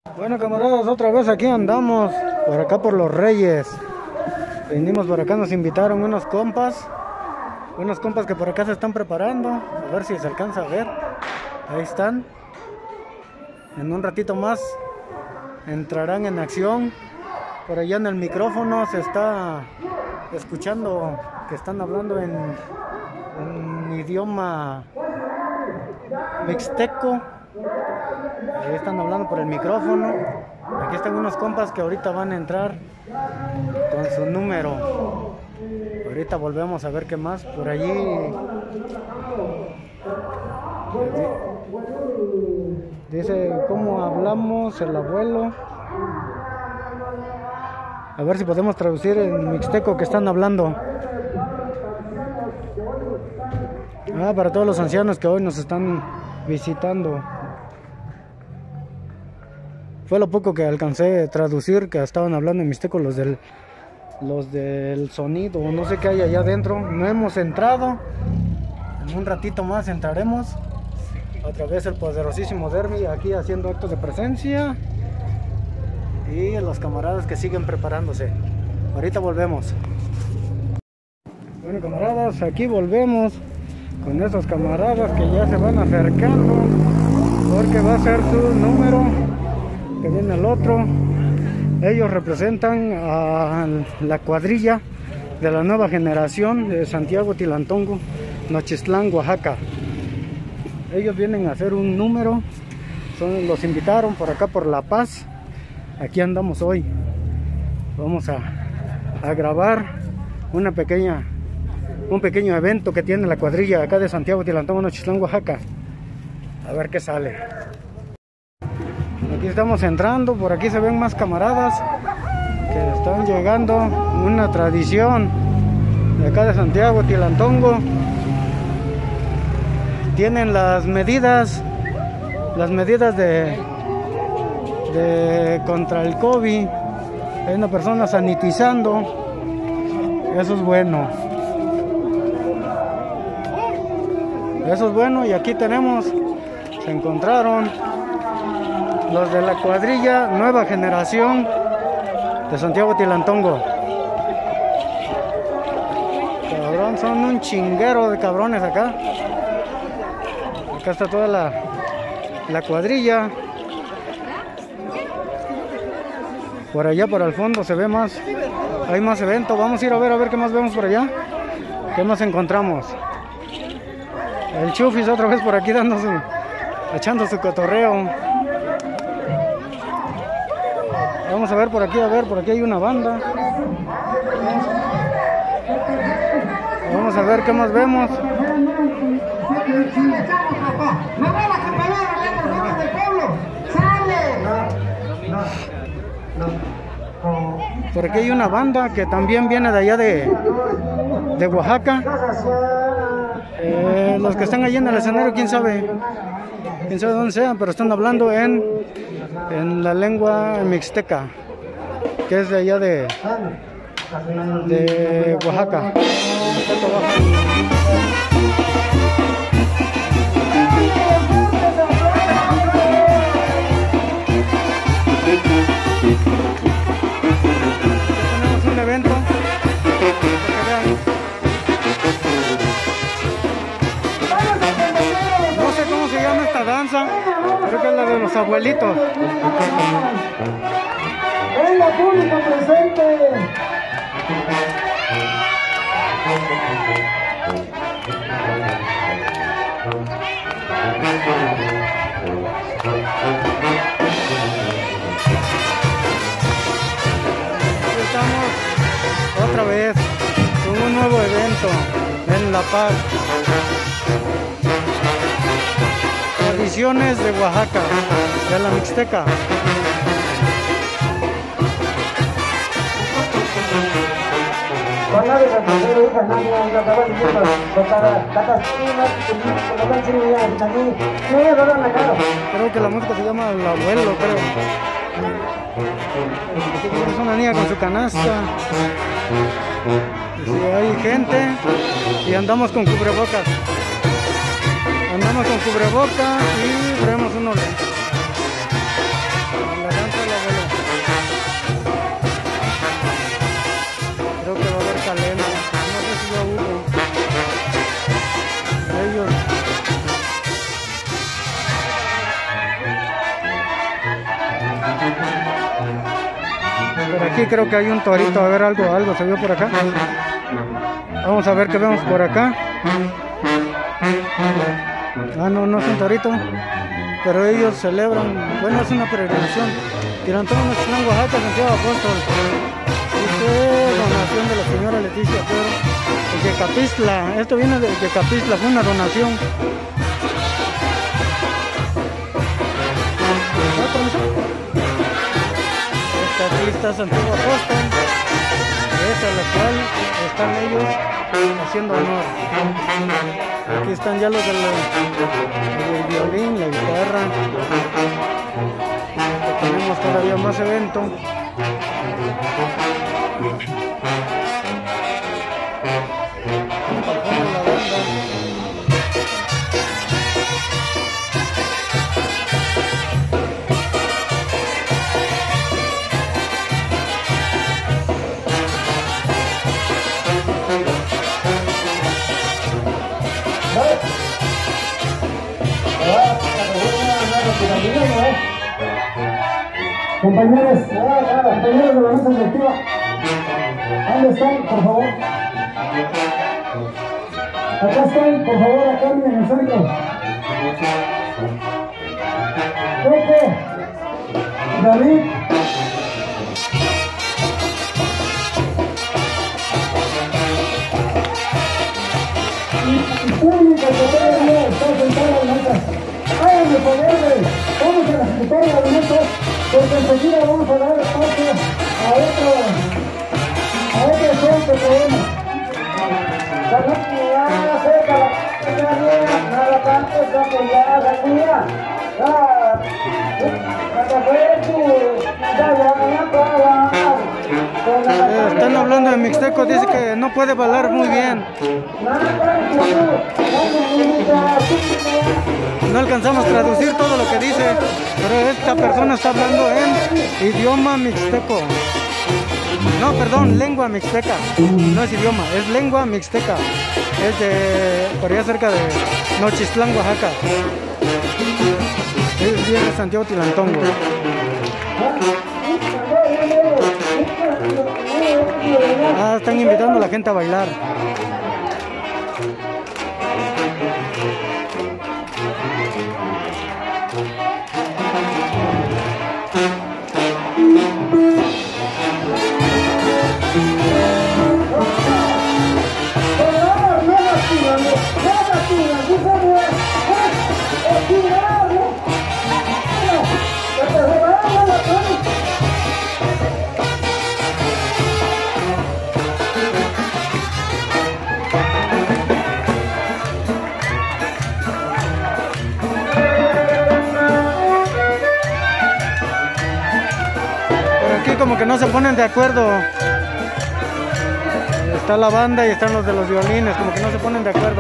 Bueno, camaradas, otra vez aquí andamos, por acá por Los Reyes. Venimos por acá, nos invitaron unos compas que por acá se están preparando. A ver si se alcanza a ver. Ahí están. En un ratito más entrarán en acción. Por allá en el micrófono se está escuchando que están hablando en idioma mixteco. Ahí están hablando por el micrófono. Aquí están unos compas que ahorita van a entrar con su número. Ahorita volvemos a ver qué más por allí. Dice cómo hablamos el abuelo. A ver si podemos traducir en mixteco que están hablando. Para todos los ancianos que hoy nos están visitando. Fue lo poco que alcancé a traducir, que estaban hablando en mixteco los del sonido, no sé qué hay allá adentro. No hemos entrado. En un ratito más entraremos. Otra vez el poderosísimo Derby aquí haciendo actos de presencia. Y los camaradas que siguen preparándose. Ahorita volvemos. Bueno, camaradas, aquí volvemos con esos camaradas que ya se van acercando, porque va a ser su número, que viene el otro. Ellos representan a la cuadrilla de la nueva generación de Santiago Tilantongo, Nochistlán, Oaxaca. Ellos vienen a hacer un número. Los invitaron por acá por La Paz. Aquí andamos hoy. Vamos a grabar un pequeño evento que tiene la cuadrilla acá de Santiago Tilantongo, Nochistlán, Oaxaca. A ver qué sale. Aquí estamos entrando, por aquí se ven más camaradas que están llegando. Una tradición de acá de Santiago Tilantongo. Tienen las medidas de contra el COVID. Hay una persona sanitizando. Eso es bueno. Eso es bueno. Y aquí tenemos, se encontraron los de la cuadrilla nueva generación de Santiago Tilantongo. Cabrón, son un chinguero de cabrones acá. Acá está toda la cuadrilla. Por allá por el fondo se ve más. Hay más eventos. Vamos a ir a ver qué más vemos por allá. ¿Qué más encontramos? El Chufis otra vez por aquí echando su cotorreo. Vamos a ver por aquí hay una banda. Vamos a ver qué más vemos. Por aquí hay una banda que también viene de allá de Oaxaca. Los que están allí en el escenario, quién sabe dónde sean, pero están hablando en la lengua mixteca, que es de allá de Oaxaca. Tenemos un evento para que vean. No sé cómo se llama esta danza, creo que es la de los abuelitos. ¡Venga, público presente! Estamos otra vez con un nuevo evento en La Paz. Tradiciones de Oaxaca, de la Mixteca. Creo que la música se llama El Abuelo, creo. Es una niña con su canasta. Sí, hay gente y andamos con cubrebocas. Andamos con cubrebocas y traemos unos lentes. Por aquí creo que hay un torito, a ver, algo se vio por acá. Vamos a ver qué vemos por acá. Ah, no es un torito, pero ellos celebran, bueno, es una peregrinación. Tirantón Nochitlán, Oaxaca, Santiago Apóstol. Dice donación de la señora Leticia Pedro de Yecapistla. Esto viene de Yecapistla, fue una donación. Aquí está Santiago Apóstol, es a la cual están ellos haciendo honor. Aquí están ya los del violín, la guitarra. Tenemos todavía más evento. Compañeros, compañeros de la mesa directiva, ¿dónde están, por favor? Acá están, por favor, acá en el centro. Coco, David. Y público que todavía está sentado en la mesa. Háganme favor, vamos a ejecutar el alimento, porque enseguida vamos a dar espacio a otro evento que tenemos. Están hablando de mixteco, dice que no puede bailar muy bien. No alcanzamos a traducir todo lo que dice, pero esta persona está hablando en idioma mixteco. No, perdón, lengua mixteca. No es idioma, es lengua mixteca. Es de por allá cerca de Nochitlán, Oaxaca. Es bien de Santiago Tilantongo. Ah, están invitando a la gente a bailar. Como que no se ponen de acuerdo. Está la banda y están los de los violines, como que no se ponen de acuerdo.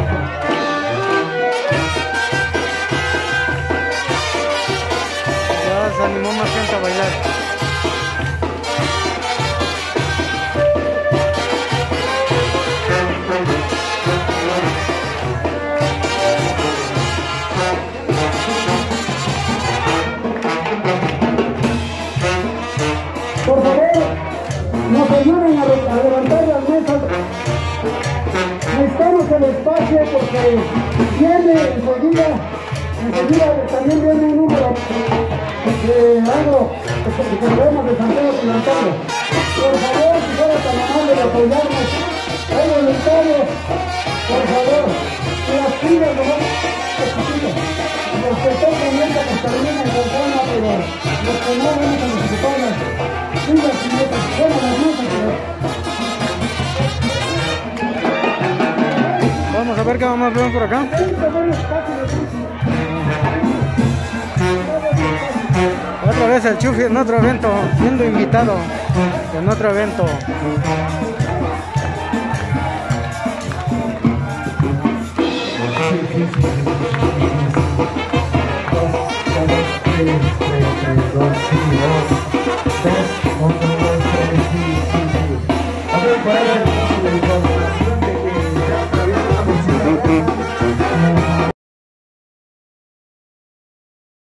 Ya se animó más gente a bailar. Por favor, nos ayuden a levantar las mesas. Necesitamos el espacio porque viene enseguida también viene un número de algo que traemos de Santiago Tilantongo. Por favor, si fuera tan amable de apoyarnos, hay voluntarios, por favor, y las filas no van los que están comiendo pues terminan con calma, pero los que no vamos a necesitarlas. Vamos a ver qué vamos a ver por acá. Otra vez el Chufi en otro evento, siendo invitado en otro evento.